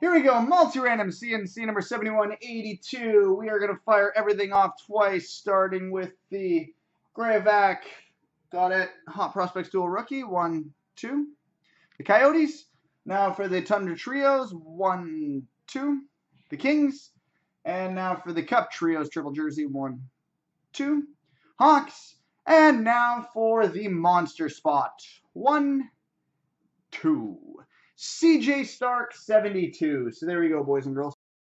Here we go, multi-random C&C number 7182. We are going to fire everything off twice, starting with the Grayovac. Got it. Hot Prospects Dual Rookie, 1, 2. The Coyotes. Now for the Tundra Trios, 1, 2. The Kings. And now for the Cup Trios Triple Jersey, 1, 2. Hawks. And now for the Monster Spot, 1, 2. CJ Stark 72. So there we go, boys and girls.